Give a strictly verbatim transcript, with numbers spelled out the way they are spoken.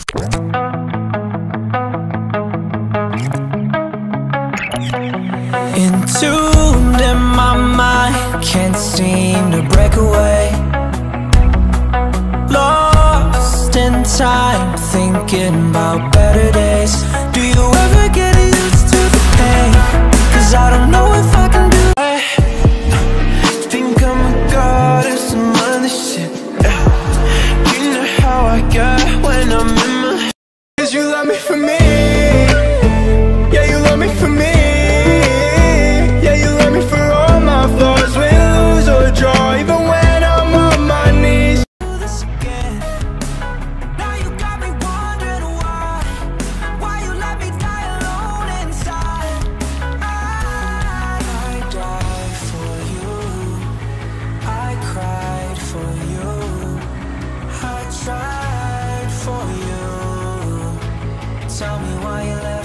Entombed in my mind, can't seem to break away. Lost in time, thinking about better days. Do you ever get used to the pain? Cause I don't know if I can do it. I think I'm a god of some other shit, yeah. You know how I get when I'm in my. Cause you love me for me, yeah, you love me for me. Tell me why you left.